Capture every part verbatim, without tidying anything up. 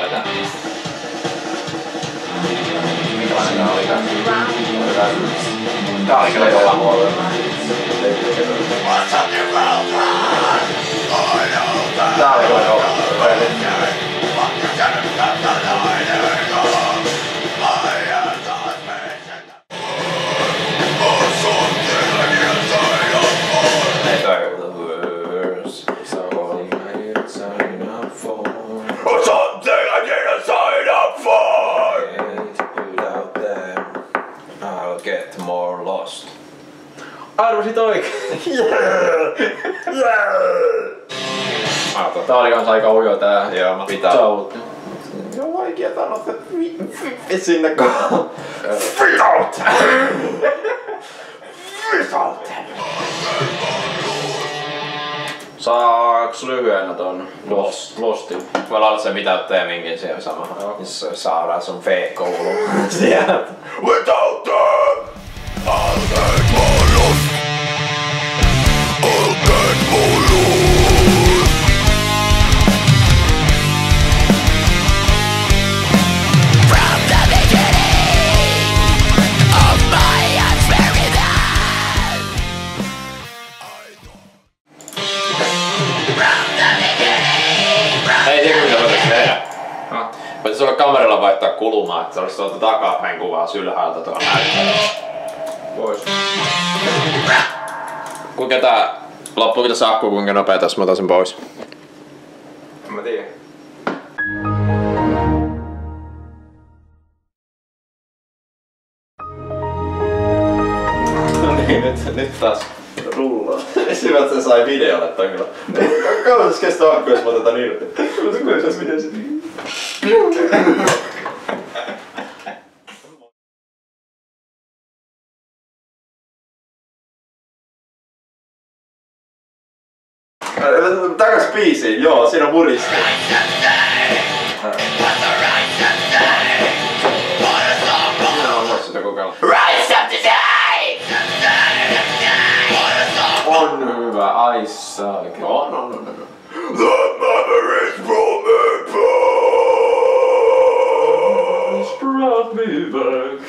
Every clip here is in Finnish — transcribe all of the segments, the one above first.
tää. Minkälainen tää olikaan? Tää oli kyllä jollain muodolla. Tää oli kyllä jollain muodolla. Arvasit oikein! Yeah! Yeah! Tää oli kans aika ujo tää. Joo, mä pitää. Joo, vaikea sanoa, että vi sinne kohdaan. Without! Without! Saaks lyhyenä ton Lost, Lostin? Voi olla se mitä teeminkin siellä samalla. Jos saadaan sun V-koulu sieltä. Without them! I'll get more lost. I'll get more lost. From the beginning of my experience. From the beginning. Hei, tiedätkö mitä voitaisiin tehdä? No. Voitaisiin olla kameralla vaihtaa kulumaa, että se olisi tuolta takapäin kuvaa sylhäältä tuolla näyttämällä. Pois. Kuinka tää... Loppuuko tässä akku kuinka nopea tässä mä otan sen pois? En mä tiedä. No niin, nyt, nyt taas rullaa. Hyvä, että se sai videolle toi kyllä. Kauan se kestää akku, jos mä otetaan irti. Kyllä se kuitenkin video sitten. Takas biisiin, joo, siinä on muristi. On hyvä, ai saakeli. On, on, on, on. The memories brought me back.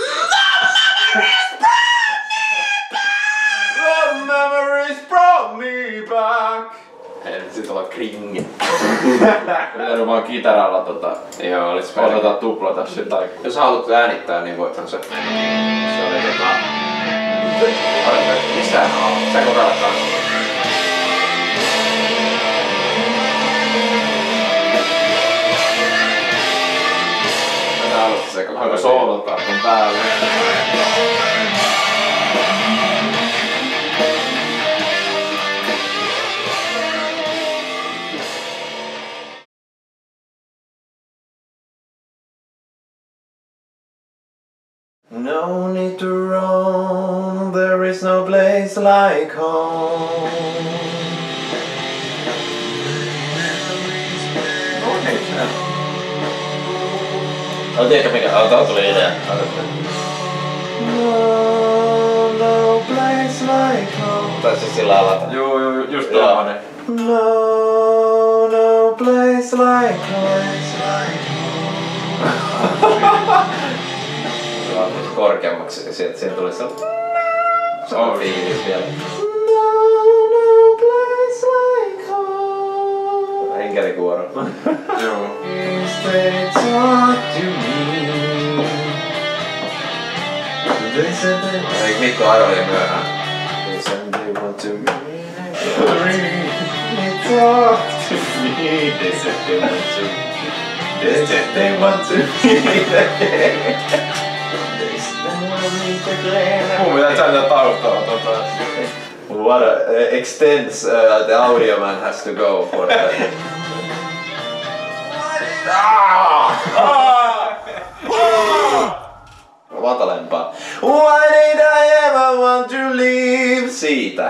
The memories brought me back. Ei nyt sit olla kringi. Pitänyt vaan kitaralla tota... Joo, olis osata tuplata sitä. Jos haluat äänittää, niin voithan se. Se oli tota... Mistä hän on? Sä kokeilla kanssa. Tätä alusta se koko aika soolottaa kun päälle. No need to roam, there is no place like home. Oh, tiedätkö mikä? Oh, tää tuli idea. No, no place like home. Tai siis sillä alata. Juu, juu, just tommonen. No, no place like home. Korkeammaksi, sieltä siihen tuli se. Se on fiilis vielä. No, no place like home. Enkelikuoro. Joo. They talk to me. They said they... Eikö Mikko arveli myöhään? They said they want to me. They talk to me. They said they want to me. They said they want to me. Mun pitää sääntää taustalla tota. What a uh, extends uh, the audio man has to go for that. Matalempaa. Why did I ever want to leave? Siitä.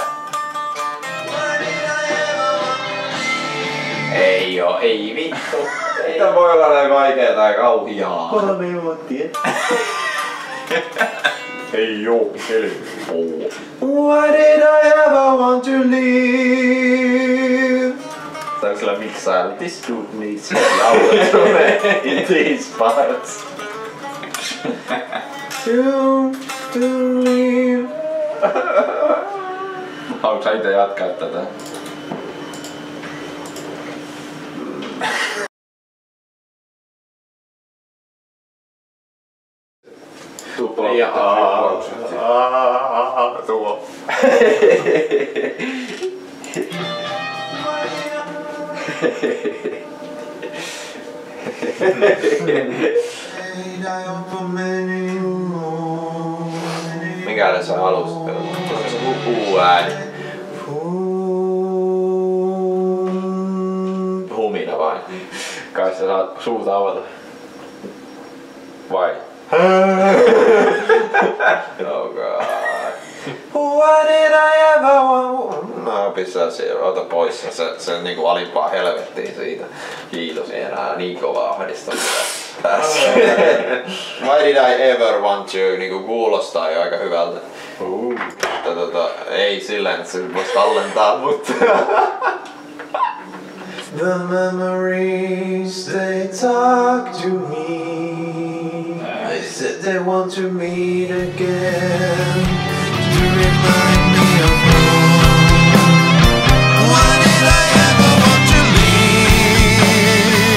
Ei oo, ei vittu. Tää voi olla näin vaikeeta ja kauhiaa. Kolme minuuttia. Ei oo, helppoa. Why did I ever want to leave? vastauksella miksailla. This dude needs heavy autotune in these parts. You believe. Haluatko sä ite jatkaa tätä? Tupla. Ja aaa. Tuo. Mikä sä halusit pelata? Se huuu ääni. Humina vain. Kai sä saat suuta avata. Vai? Oh god. What did I ever want? No pissää se, ota pois se, se, se niinku alimpaa helvettiin siitä. Kiitos, ei enää niin kovaa ahdistaa tässä. Why did I ever want you? Niinku kuulostaa jo aika hyvältä. Uh. Tota, tota, ei silleen, että se voisi tallentaa, mutta... The memories they talk to me. They said they want to meet again. To remind me of home. Why did I ever want to leave?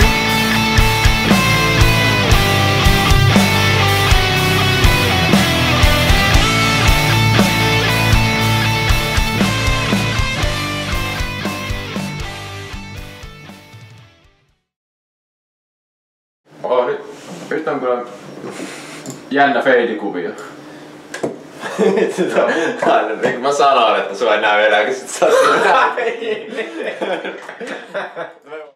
Oho, nyt, nyt on kyllä jännä feidikuvio. Aina, niin kuin mä sanoin, että sua ei näy enää, kun sit sä oot siinä.